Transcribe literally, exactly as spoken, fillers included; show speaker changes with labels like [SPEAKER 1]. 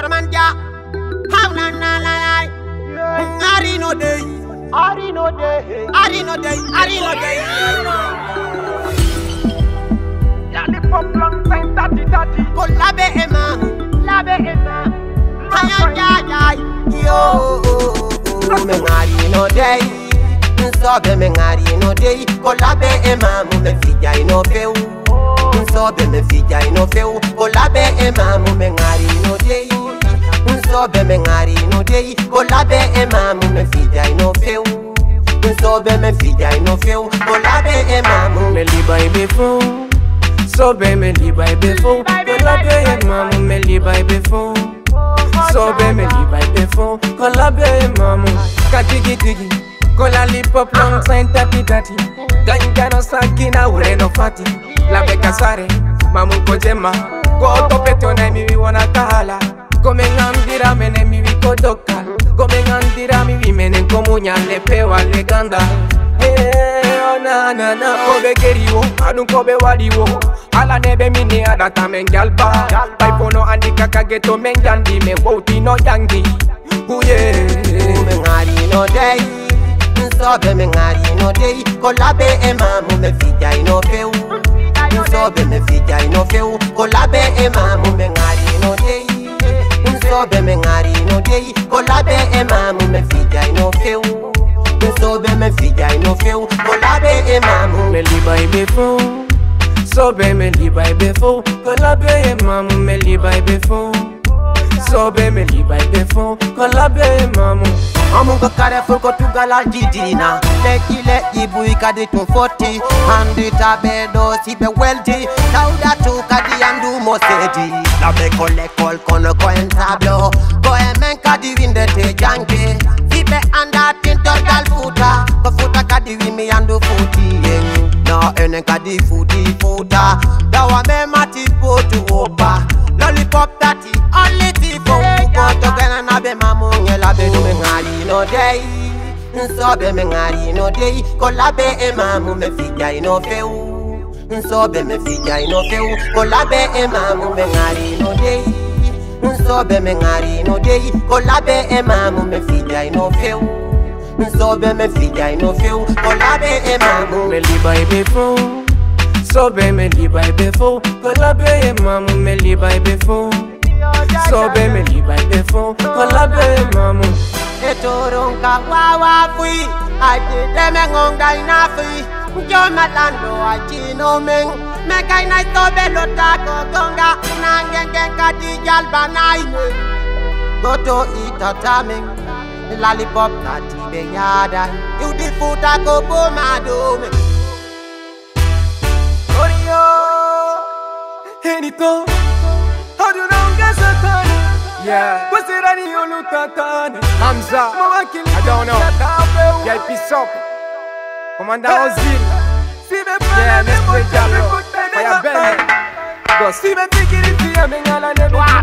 [SPEAKER 1] Paramanja, how na na na na. Ari no day, Ari no day, Ari no day, Ari no day. Lollipop long time, daddy daddy. Go labe ema, labe ema. Ay ay ay, yo. Me Ari no day, so be me Ari no day. Go labe ema, me fija ino feu. So be me fija ino feu. Go labe ema, me Ari no day. So be me Ari no day. Go labe ema, me fija ino feu. So be me fija ino feu. Go labe ema,
[SPEAKER 2] me liba ibe fou. So be me liba ibe fou. Go labe ema, me liba ibe fou. So be me liba ibe fou. Go labe ema, katigi tigi. Go lollipop long time tati tati. Ganja no sakina ure no fati. La beka sare, mamu kojema. Go topeto na mi wana kahala. Go mengandira mene mi kodoka. Go mengandira mi mene komunya le pewa le ganda. Hey, oh na na na. Kobe keriwo, anu kobe wadiwo. Ala nebe mini adata mengalpa. Paipono andika kageto menjandi me woti no yangi. Uye,
[SPEAKER 1] me Ari no day. So be me Ari no day. Go labe ema me fija ino feu. So be me fija ino feu. Go labe ema me Ari no day. So be me Ari no day. Go labe ema me fija ino feu. So be me fija ino feu. Go labe ema
[SPEAKER 2] me liba ibe fou. So be me liba ibe fou. Go labe ema me liba ibe fou. So be me liba ibe fou. Go labe ema
[SPEAKER 1] Amu go careful go to gala jidina. Leki leki bui kadi to forty. Andi tabedo si be wealthy. Lauda to kadi andu mosedi. La be kole kol kono ko en tablo. Go e men kadi winde te janke. Si be anda tinto gal futa. Go futa kadi wi mi andu futi yen. Na ene kadi futi futa. Dawa me mati potu opa. Lollipop tati only tifo. Go to gana na be mamu ngela be do me Ari no day. So be me Ari no day. Go labe ema me fija ino feu. So be me fija ino feu. Go labe ema me Ari no day. So be me Ari no day. Go labe ema me fija ino feu. So be me fija ino feu. Go labe ema
[SPEAKER 2] me liba ibe fou. So be me liba ibe fou. Go labe ema me liba ibe fou. So be me liba ibe fou. Go labe ema
[SPEAKER 1] Etorunga wawa fui, ati deme ngonga ina fui. Joma lando achino meng, meka ina tobe lota kogonga. Nangengen kadi jalba naime. Goto itatameng, lollipop tati beyada. You di futa kobo madome.
[SPEAKER 2] Orio, Henito, how do you know get Satan? Yeah, what's it on you look at Hamza, I don't know. Yeah, peace up. Commander Ozil. Yeah, let's play Jallo. Fire Ben. Go. See me picking it here, me ngala nebu.